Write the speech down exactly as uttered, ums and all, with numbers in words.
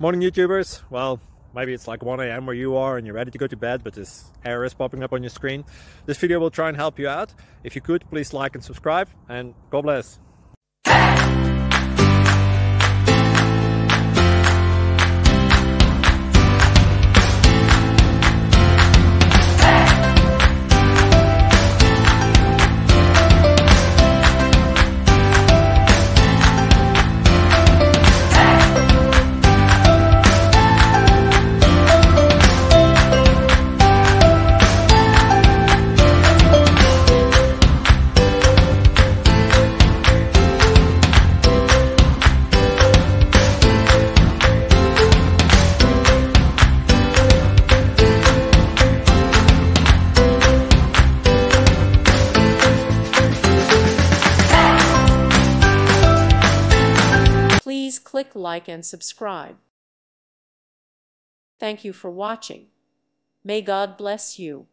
Morning YouTubers. Well, maybe it's like one A M where you are and you're ready to go to bed, but this error is popping up on your screen. This video will try and help you out. If you could, please like and subscribe, and God bless. Please click like and subscribe. Thank you for watching. May God bless you.